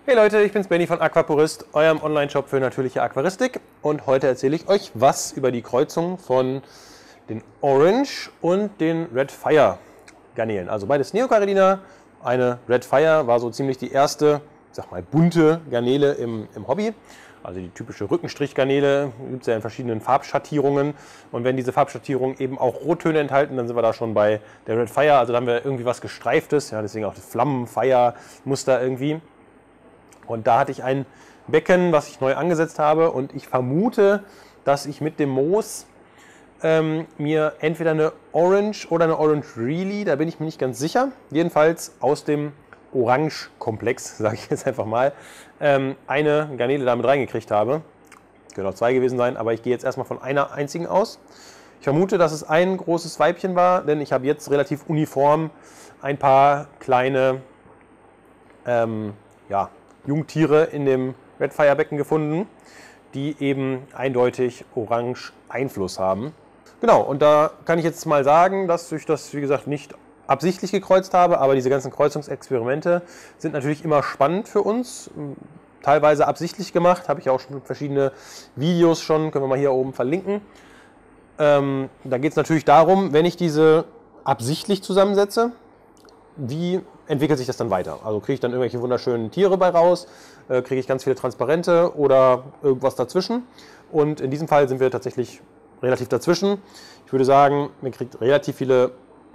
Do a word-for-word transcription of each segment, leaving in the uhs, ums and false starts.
Hey Leute, ich bin's Benny von Aquapurist, eurem Online-Shop für natürliche Aquaristik, und heute erzähle ich euch was über die Kreuzung von den Orange und den Red Fire Garnelen. Also beides Neocaridina. Eine Red Fire war so ziemlich die erste, ich sag mal, bunte Garnele im, im Hobby. Also die typische Rückenstrich-Garnele gibt es ja in verschiedenen Farbschattierungen. Und wenn diese Farbschattierungen eben auch Rottöne enthalten, dann sind wir da schon bei der Red Fire. Also da haben wir irgendwie was Gestreiftes, ja, deswegen auch das Flammen-Fire-Muster irgendwie. Und da hatte ich ein Becken, was ich neu angesetzt habe, und ich vermute, dass ich mit dem Moos ähm, mir entweder eine Orange oder eine Orange Really, da bin ich mir nicht ganz sicher, jedenfalls aus dem Orange-Komplex, sage ich jetzt einfach mal, ähm, eine Garnele damit reingekriegt habe. Können auch zwei gewesen sein, aber ich gehe jetzt erstmal von einer einzigen aus. Ich vermute, dass es ein großes Weibchen war, denn ich habe jetzt relativ uniform ein paar kleine ähm, ja, Jungtiere in dem Red Fire Becken gefunden, die eben eindeutig orange Einfluss haben. Genau, und da kann ich jetzt mal sagen, dass ich das, wie gesagt, nicht absichtlich gekreuzt habe, aber diese ganzen Kreuzungsexperimente sind natürlich immer spannend für uns. Teilweise absichtlich gemacht, habe ich auch schon verschiedene Videos schon, können wir mal hier oben verlinken. Ähm, da geht es natürlich darum, wenn ich diese absichtlich zusammensetze, wie entwickelt sich das dann weiter? Also kriege ich dann irgendwelche wunderschönen Tiere bei raus, äh, kriege ich ganz viele Transparente oder irgendwas dazwischen. Und in diesem Fall sind wir tatsächlich relativ dazwischen. Ich würde sagen, man kriegt relativ viele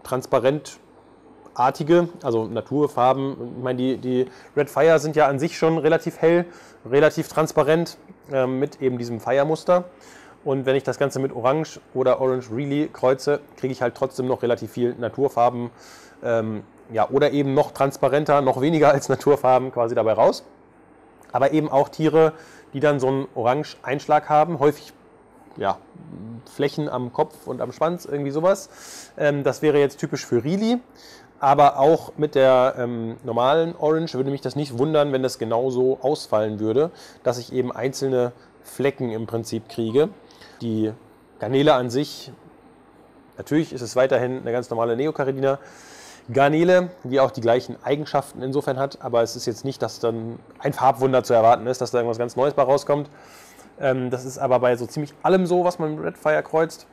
transparentartige, also Naturfarben. Ich meine, die, die Red Fire sind ja an sich schon relativ hell, relativ transparent äh, mit eben diesem Fire-Muster. Und wenn ich das Ganze mit Orange oder Orange Really kreuze, kriege ich halt trotzdem noch relativ viel Naturfarben, ähm, ja, oder eben noch transparenter, noch weniger als Naturfarben quasi dabei raus. Aber eben auch Tiere, die dann so einen Orange-Einschlag haben, häufig ja, Flächen am Kopf und am Schwanz, irgendwie sowas. Ähm, das wäre jetzt typisch für Really. Aber auch mit der ähm, normalen Orange würde mich das nicht wundern, wenn das genauso ausfallen würde, dass ich eben einzelne Flecken im Prinzip kriege. Die Garnele an sich, natürlich ist es weiterhin eine ganz normale Neocaridina Garnele, die auch die gleichen Eigenschaften insofern hat, aber es ist jetzt nicht, dass dann ein Farbwunder zu erwarten ist, dass da irgendwas ganz Neues bei rauskommt. Ähm, das ist aber bei so ziemlich allem so, was man mit Red Fire kreuzt.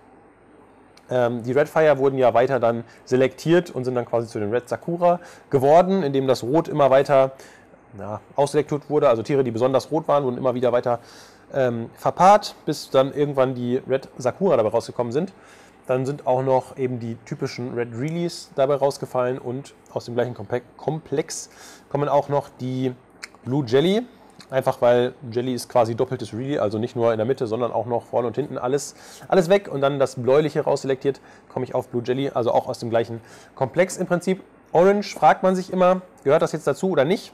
Ähm, die Red Fire wurden ja weiter dann selektiert und sind dann quasi zu den Red Sakura geworden, indem das Rot immer weiter ja, ausselektiert wurde. Also Tiere, die besonders rot waren, wurden immer wieder weiter ähm, verpaart, bis dann irgendwann die Red Sakura dabei rausgekommen sind. Dann sind auch noch eben die typischen Red Reallys dabei rausgefallen, und aus dem gleichen Komplex kommen auch noch die Blue Jelly. Einfach weil Jelly ist quasi doppeltes Really, also nicht nur in der Mitte, sondern auch noch vorne und hinten alles, alles weg und dann das Bläuliche rausselektiert, komme ich auf Blue Jelly, also auch aus dem gleichen Komplex im Prinzip. Orange fragt man sich immer, gehört das jetzt dazu oder nicht?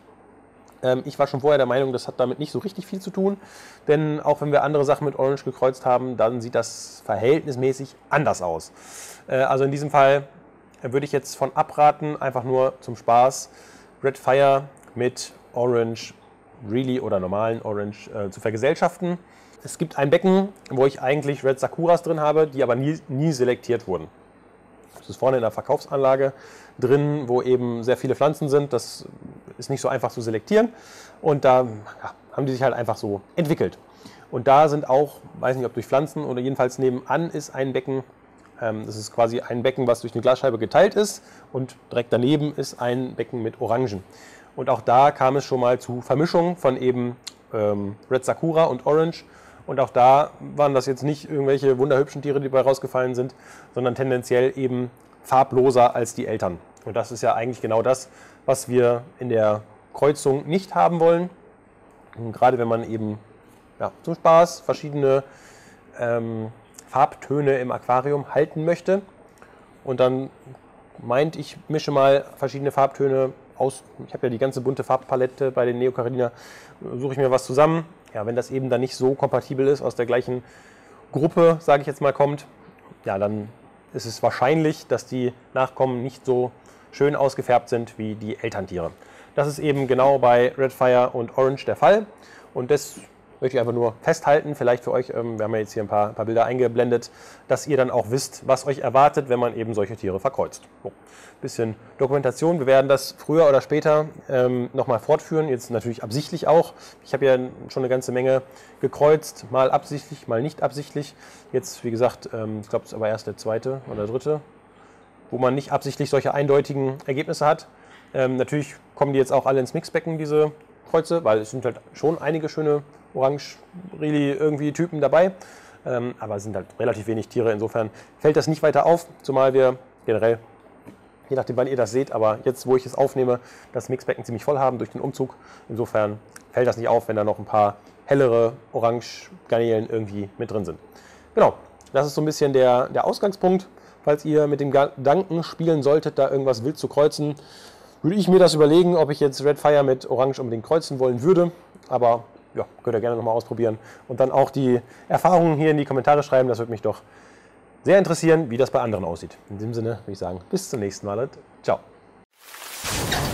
Ich war schon vorher der Meinung, das hat damit nicht so richtig viel zu tun, denn auch wenn wir andere Sachen mit Orange gekreuzt haben, dann sieht das verhältnismäßig anders aus. Also in diesem Fall würde ich jetzt von abraten, einfach nur zum Spaß Red Fire mit Orange Really oder normalen Orange äh, zu vergesellschaften. Es gibt ein Becken, wo ich eigentlich Red Sakuras drin habe, die aber nie, nie selektiert wurden. Das ist vorne in der Verkaufsanlage drin, wo eben sehr viele Pflanzen sind. Das ist nicht so einfach zu selektieren. Und da ja, haben die sich halt einfach so entwickelt. Und da sind auch, weiß nicht ob durch Pflanzen oder jedenfalls nebenan ist ein Becken. Ähm, das ist quasi ein Becken, was durch eine Glasscheibe geteilt ist. Und direkt daneben ist ein Becken mit Orangen. Und auch da kam es schon mal zu Vermischungen von eben ähm, Red Sakura und Orange. Und auch da waren das jetzt nicht irgendwelche wunderhübschen Tiere, die dabei rausgefallen sind, sondern tendenziell eben farbloser als die Eltern. Und das ist ja eigentlich genau das, was wir in der Kreuzung nicht haben wollen. Und gerade wenn man eben ja, zum Spaß verschiedene ähm, Farbtöne im Aquarium halten möchte und dann meint, ich mische mal verschiedene Farbtöne aus. Ich habe ja die ganze bunte Farbpalette bei den Neocaridina, suche ich mir was zusammen. Ja, wenn das eben dann nicht so kompatibel ist, aus der gleichen Gruppe, sage ich jetzt mal, kommt, ja, dann ist es wahrscheinlich, dass die Nachkommen nicht so schön ausgefärbt sind wie die Elterntiere. Das ist eben genau bei Red Fire und Orange der Fall. Und deswegen möchte ich einfach nur festhalten, vielleicht für euch, ähm, wir haben ja jetzt hier ein paar, ein paar Bilder eingeblendet, dass ihr dann auch wisst, was euch erwartet, wenn man eben solche Tiere verkreuzt. So, bisschen Dokumentation, wir werden das früher oder später ähm, nochmal fortführen, jetzt natürlich absichtlich auch. Ich habe ja schon eine ganze Menge gekreuzt, mal absichtlich, mal nicht absichtlich. Jetzt, wie gesagt, ähm, ich glaube, es ist aber erst der zweite oder dritte, wo man nicht absichtlich solche eindeutigen Ergebnisse hat. Ähm, natürlich kommen die jetzt auch alle ins Mixbecken, diese Kreuze, weil es sind halt schon einige schöne Orange-Reli irgendwie Typen dabei. Ähm, aber es sind halt relativ wenig Tiere, insofern fällt das nicht weiter auf, zumal wir generell, je nachdem wann ihr das seht, aber jetzt, wo ich es aufnehme, das Mixbecken ziemlich voll haben durch den Umzug. Insofern fällt das nicht auf, wenn da noch ein paar hellere Orange-Garnelen irgendwie mit drin sind. Genau, das ist so ein bisschen der, der Ausgangspunkt. Falls ihr mit dem Gedanken spielen solltet, da irgendwas wild zu kreuzen, würde ich mir das überlegen, ob ich jetzt Redfire mit Orange unbedingt kreuzen wollen würde. Aber ja, könnt ihr gerne nochmal ausprobieren. Und dann auch die Erfahrungen hier in die Kommentare schreiben. Das würde mich doch sehr interessieren, wie das bei anderen aussieht. In diesem Sinne würde ich sagen, bis zum nächsten Mal. Ciao.